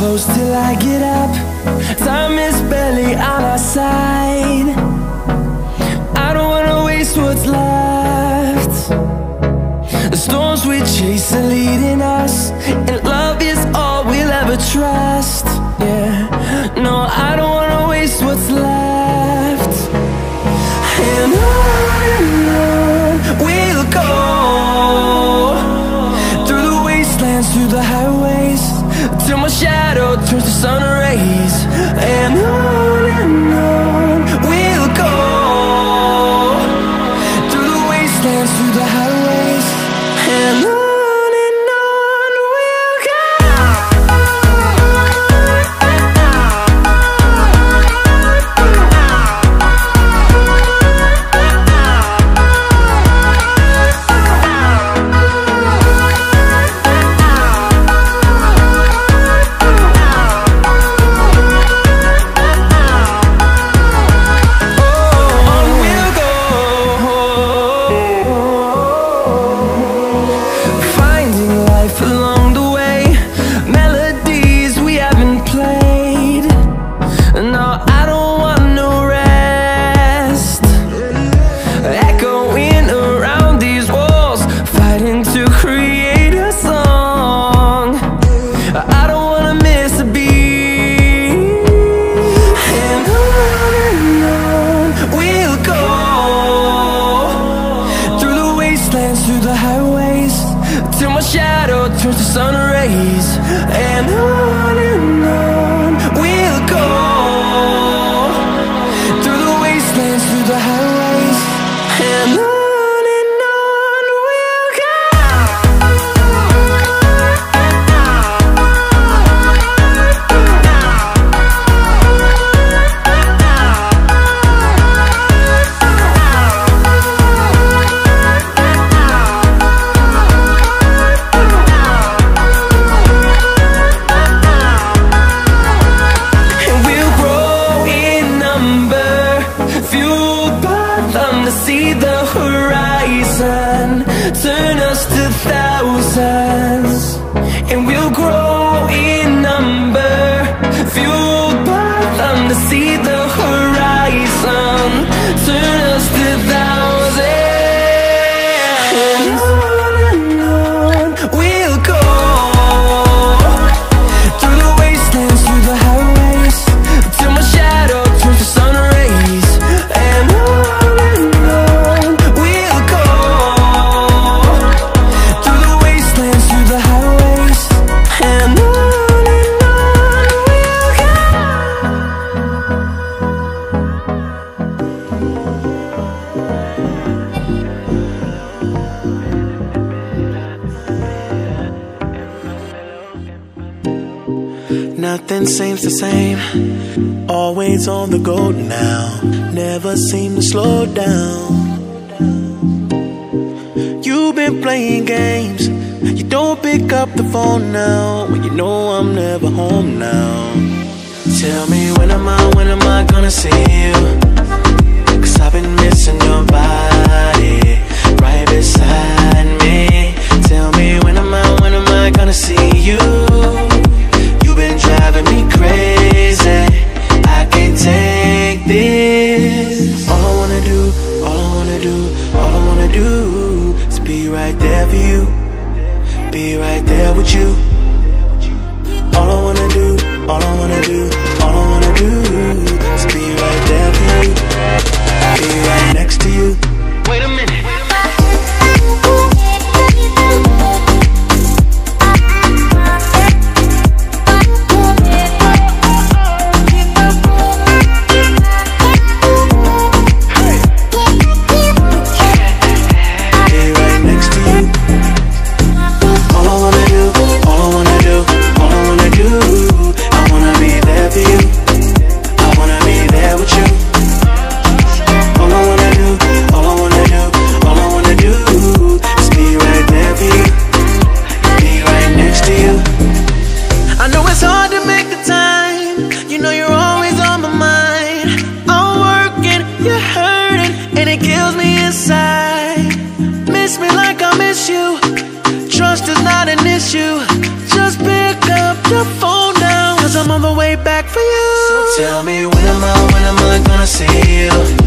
close till I get up. Time is barely on our side. I don't wanna waste what's left. The storms we chase are leading us, and love is all we'll ever trust. Yeah, no, I don't wanna waste what's left. And on we'll go, through the wastelands, through the highways, till my shadow turns to sun rays. And on we'll go, through the wastelands, through the highways, and on we'll go. Through the highways, till my shadow turns to sun rays. And on we'll go, through the wastelands, through the highways, and on we'll go. See the horizon, turn us to thousands, and we'll grow in number, fueled by them. To see the horizon, turn us to thousands, and on we'll go, through the wastelands, through the highways, till my shadow turns to sun rays. And nothing seems the same, always on the go now, never seem to slow down. You've been playing games, you don't pick up the phone now, when you know I'm never home now. Tell me when am I gonna see you? 'Cause I've been missing your body right beside me. Tell me when am I gonna see you? Been driving me crazy, I can't take this. All I wanna do, all I wanna do, all I wanna do is be right there for you, be right there with you. All I wanna do, all I wanna do, all I wanna do is be right there for you, be right next to you. Wait a minute. All I wanna do Tell me when am I gonna see you?